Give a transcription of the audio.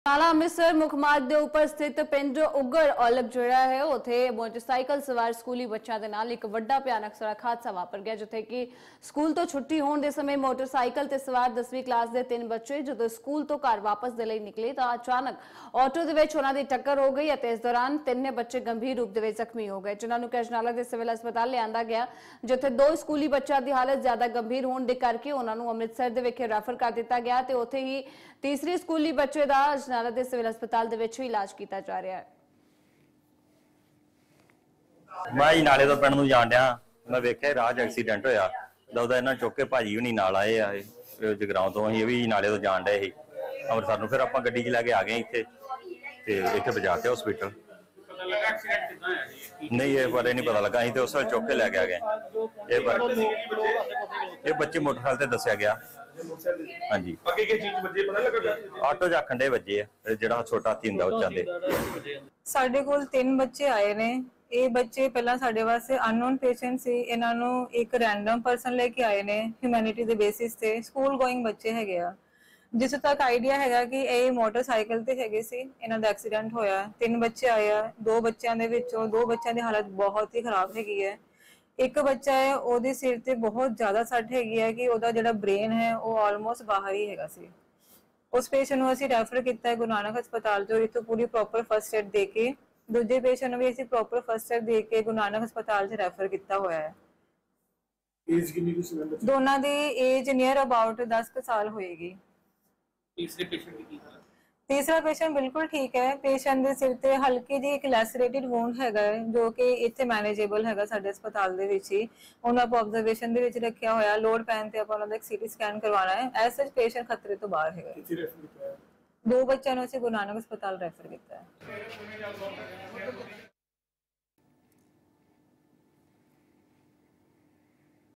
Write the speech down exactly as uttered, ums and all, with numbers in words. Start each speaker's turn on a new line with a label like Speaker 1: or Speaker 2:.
Speaker 1: नाला अमृतसर मुख मार्ग के उपर स्थित पिंड उगड़ औलख जोड़ा है उत्थे मोटरसाइकिल सवार स्कूली बच्चों के नाल एक वड्डा भयानक सड़क हादसा वापर गया जिथे कि स्कूल तो छुट्टी होने के समय मोटरसाइकिल ते सवार दसवीं क्लास के तीन बच्चे जो स्कूल तो घर वापस के लिए निकले तो अचानक ऑटो के उन्हों की टक्कर हो गई। इस दौरान तिने बच्चे गंभीर रूप से जख्मी हो गए जिन्होंने कैजनाला के सिविल अस्पताल लिया गया जिथे दो स्कूली बच्चों की हालत ज्यादा गंभीर होने के करके उन्होंने अमृतसर के विखे रैफर कर दिता गया तो उत्थे ही तीसरी स्कूली बच्चे का अजनाला के सिविल अस्पताल दे विच इलाज किया जा रहा है।
Speaker 2: मैं नाले तो पिंड नूं जाण डिया मैं वेख्या राह एक्सीडेंट होया दौदा इन्हां चुक के भाजी भी नहीं नाल आए आ जगराउं तो असीं भी नाले तो जाण डए सी अमृतसर नूं फिर आपां गड्डी च लैके आ गए इत्थे ते इत्थे पहुंचा के हॉस्पिटल नहीं ये बारे नहीं पता लगा असीं ते उस वेले चुक के लैके आ गए। ये पर ये बच्चे मोटरसाइकिल ते दस्सिया गया हाँ जी आटो च आखण डे बजे है जिहड़ा छोटा हाथी हुंदा उह चांदे
Speaker 3: साडे कोल तीन बच्चे आए ने। ये बच्चे पहला साडे वास्ते अननोन पेशेंट सी इन्हां नूं एक रैंडम पर्सन लेके आए ने ह्यूमैनिटी दे बेसिस ते स्कूल गोइंग बच्चे हैगे आ जिस तक आइडिया हैगा कि ये मोटरसाइकिल ते हैगे सी इन्हां दा एक्सीडेंट होया। तीन बच्चे आए आ दो बच्चों दे विचों दो बच्चों दी हालत बहुत ही खराब हैगी है। एक बच्चा है ओदे सिर ते बहुत ज्यादा सट हैगी है कि ओदा जिहड़ा ब्रेन है वो ऑलमोस्ट बाहर ही हैगा सी। उस पेशेंट नूं असीं रैफर किया है गुरु नानक हस्पताल जो इत्थों पूरी प्रॉपर फर्स्ट एड दे के दूजे पेशेंट भी असीं प्रॉपर फर्स्ट एड दे के गुरु नानक हस्पताल च रैफर किया होया है।
Speaker 4: एज कितनी कुछ बच्चे
Speaker 3: दोनों दी एज नियर अबाउट दस साल होएगी।
Speaker 4: तीसरे पेशेंट की हालत
Speaker 3: तीसरा पेशेंट बिल्कुल ठीक है। पेशेंट दे सिर ते हल्की जी एक लैसरेटेड वुंड हैगा जो कि इत्थे मैनेजेबल हैगा साडे अस्पताल दे विच ही उन्हां को ऑब्जर्वेशन दे विच रखिया होया। लोड पैन ते आपां उन्हां दा एक सीटी स्कैन करवाना है। एज सच पेशेंट खतरे तो बाहर हैगा।
Speaker 4: किसी रेफर किया है
Speaker 3: दो बच्चों नूं असीं गुरु नानक हस्पताल रैफर किया है।